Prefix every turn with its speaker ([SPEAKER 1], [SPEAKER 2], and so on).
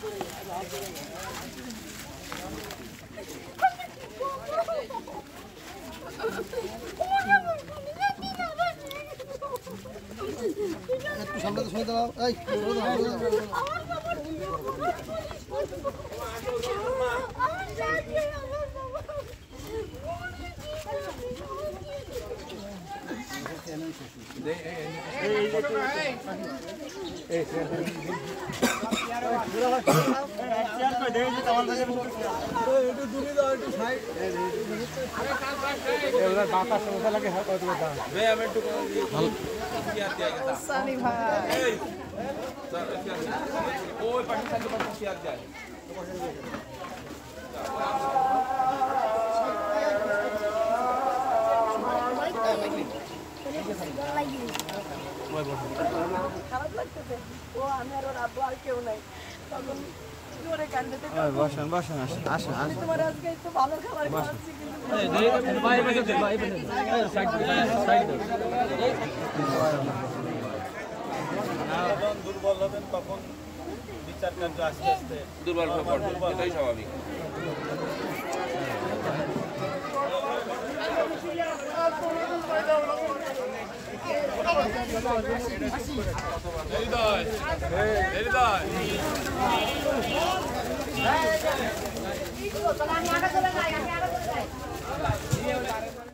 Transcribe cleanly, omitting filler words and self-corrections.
[SPEAKER 1] একটু সামনে তো শুনে দাও এই খারাপ লাগতেছে ও আমি আর ওর আব্বু আর কেউ নাই তখন জোরে কান্দতে বসেন বসেন আসেন আসেন আসেন তোমার আজকে একটু ভালো খাবার খাওয়াচ্ছি কিন্তু ভাই যখন দুর্বল হবেন তখন বিচার কার্য আস্তে আস্তে দুর্বল হবে এটাই স্বাভাবিক Hridaya